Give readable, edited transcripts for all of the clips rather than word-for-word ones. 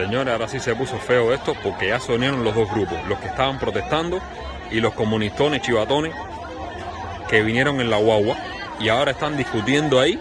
Señores, ahora sí se puso feo esto porque ya se unieron los dos grupos, los que estaban protestando y los comunistones chivatones que vinieron en la guagua y ahora están discutiendo ahí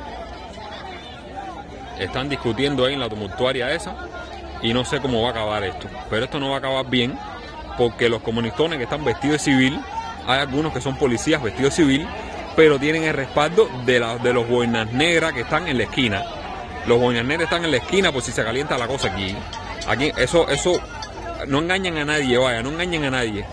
en la tumultuaria esa y no sé cómo va a acabar esto, pero esto no va a acabar bien porque los comunistones que están vestidos de civil, hay algunos que son policías vestidos de civil, pero tienen el respaldo de los boinas negras que están en la esquina. Los boinas negras están en la esquina por si se calienta la cosa aquí. Aquí, eso, no engañan a nadie, vaya, no engañan a nadie.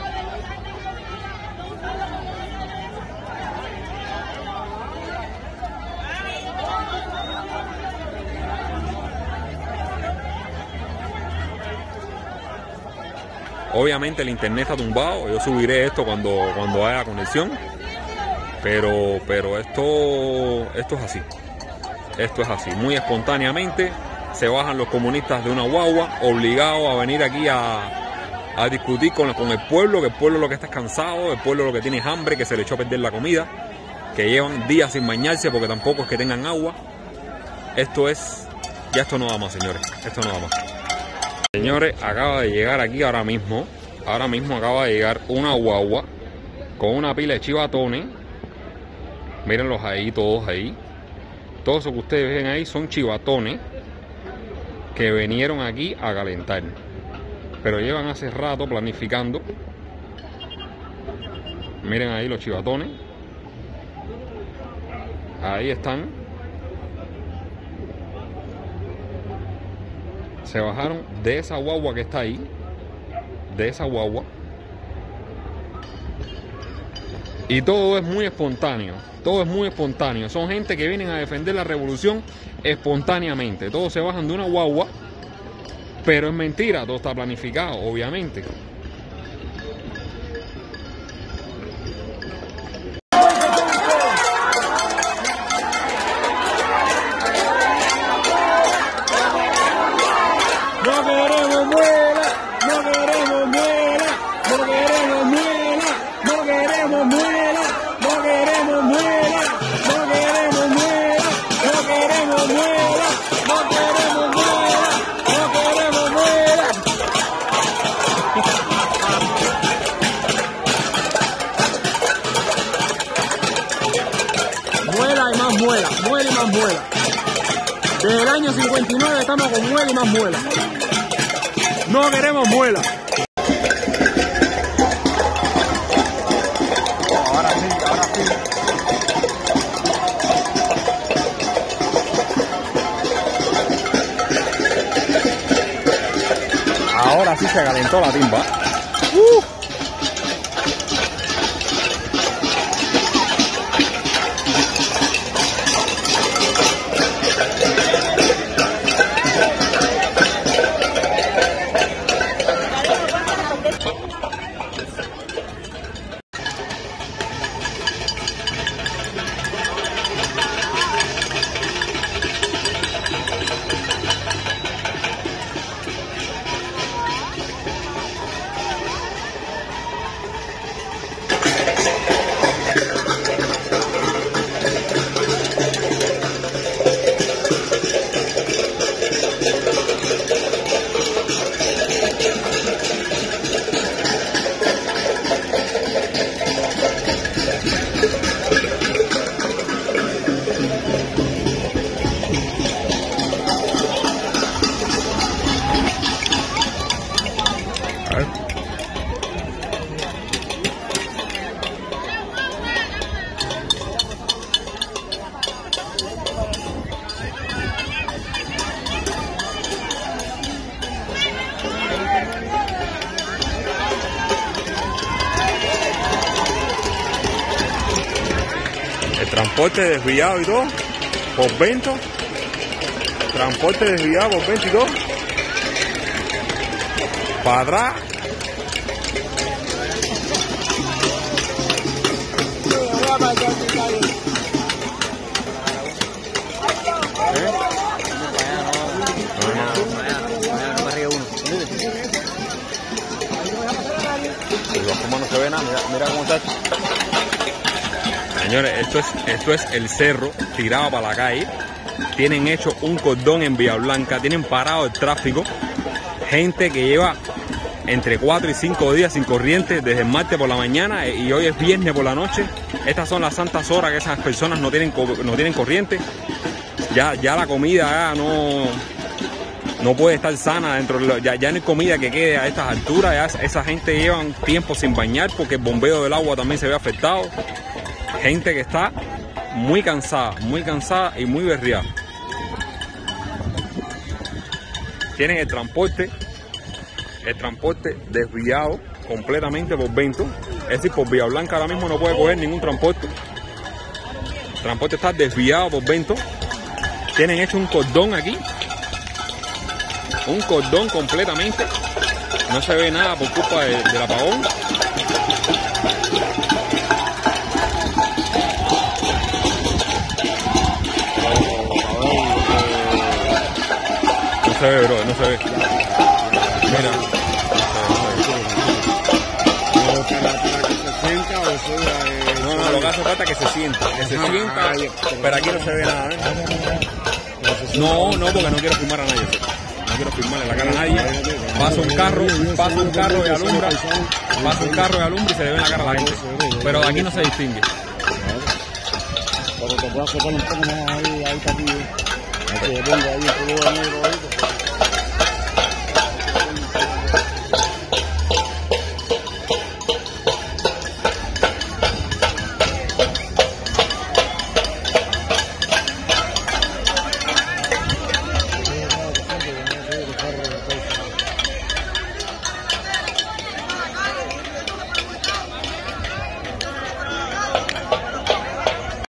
Obviamente el internet está tumbado, yo subiré esto cuando haya conexión, pero esto es así. Esto es así, muy espontáneamente se bajan los comunistas de una guagua, obligados a venir aquí a discutir con el pueblo, que el pueblo lo que está es cansado, el pueblo lo que tiene es hambre, que se le echó a perder la comida, que llevan días sin bañarse porque tampoco es que tengan agua. Ya esto no va más, señores, esto no va más. Señores, acaba de llegar aquí ahora mismo acaba de llegar una guagua con una pila de chivatones. Mírenlos ahí, todos ahí. Todos esos que ustedes ven ahí son chivatones que vinieron aquí a calentar. Pero llevan hace rato planificando. Miren ahí los chivatones. Ahí están. Se bajaron de esa guagua que está ahí. De esa guagua. Y todo es muy espontáneo. Todo es muy espontáneo. Son gente que vienen a defender la revolución espontáneamente. Todos se bajan de una guagua. Pero es mentira. Todo está planificado, obviamente. Muela y más muela. Desde el año 59 estamos con muela y más muela. No queremos muela. Ahora sí, ahora sí. Ahora sí se calentó la timba. Transporte desviado y todo, por vento. Transporte desviado por vento y todo. Para atrás. ¿Cómo no se ve nada? Mira cómo está. Señores, esto es el cerro tirado para la calle. Tienen hecho un cordón en Vía Blanca, tienen parado el tráfico Gente que lleva entre 4 y 5 días sin corriente desde el martes por la mañana y hoy es viernes por la noche. Estas son las santas horas que esas personas no tienen corriente. Ya la comida ya no puede estar sana dentro ya no hay comida que quede a estas alturas. Ya esa gente lleva un tiempo sin bañar porque el bombeo del agua también se ve afectado. Gente que está muy cansada y muy berriada. Tienen el transporte desviado completamente por Vento. Es decir, por Villa Blanca ahora mismo no puede coger ningún transporte. El transporte está desviado por Vento. Tienen hecho un cordón aquí. Un cordón completamente. No se ve nada por culpa del apagón. No se ve, bro, no se ve. Mira. No, lo que hace falta es que se sienta. Pero aquí no se ve nada, ¿eh? No, porque no quiero filmar a nadie. No quiero filmarle la cara a nadie. Pasa un carro y alumbra. Y se le ve la cara a la gente. Pero de aquí no se distingue. Pero te puedo acercar un poco más ahí, para ti. Ahí te pongo ahí el color negro ahí.